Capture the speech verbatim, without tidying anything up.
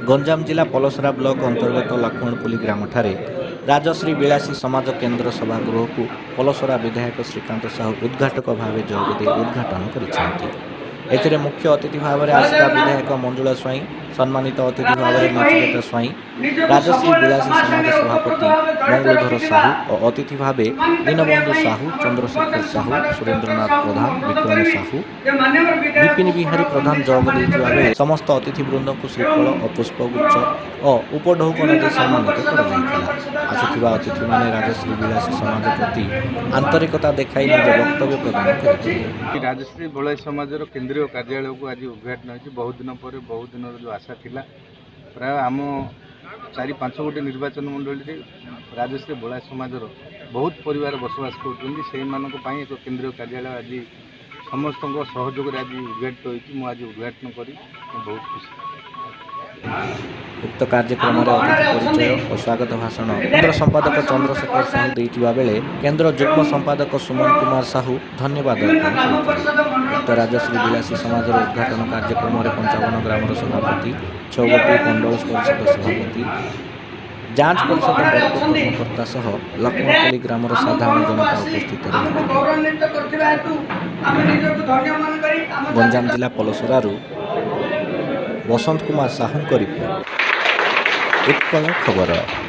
गंजाम जिला पलसरा ब्लॉक अंतर्गत लक्ष्मणपुली ग्राम ठारे राजश्री विलासी समाज केन्द्र सभागृह को पलसरा विधायक श्रीकांत साहू उद्घाटक भाव जोगदे उद्घाटन कर मुख्य अतिथि भाव में आसिता विधायक मंजुला स्वाई, सम्मानित अतिथि भाव में नचिकेता स्वाई, राजश्री विलासी समाज सभापति मंगलधर साहू और अतिथि भाव दीनबंधु साहू, चंद्रशेखर साहू, सुरेन्द्रनाथ प्रधान, विक्रम साहू, विपिन बिहारी प्रधान जोगदे बेले समस्त अतिथिवृंद को श्रीफल और पुष्पगुच्छ और उपढौकन दे सम्मानित कर अतिथि मैंने राजश्री विलासी समाज प्रति आंतरिकता देखाई निज वक्तव्य प्रदान कर राजश्री विलासी समाज केंद्रीय कार्यालय को आज उद्घाटन हो बहुत दिन पर बहुत दिन जो आशा थिला प्राय आम चारि पांच गोटे निर्वाचन मंडली राजश्री विलासी समाज बहुत परिवार बसवास कर एक केंद्रीय कार्यालय आज समस्त सहयोग आज उद्घाटित होती आज उद्घाटन कर बहुत खुशी। उक्त कार्यक्रम में अतिथि परिचय और स्वागत भाषण केन्द्र संपादक चंद्रशेखर साहू देइतिबा बेले केन्द्र युग्म संपादक सुमन कुमार साहू धन्यवाद अर्पण करथिले। उक्त राजश्री विलासी समाज उद्घाटन कार्यक्रम में पंचावन ग्राम सभापति, छगोटी मंडल परिषद सभापति, जांच परिषद बड़क कर्मकर्ता सह लक्ष्मणपुली ग्राम साधारण जनता उपस्थित रही। गंजाम जिला पलसरारू वसंत कुमार साहू रिपोर्ट उत्कल खबर।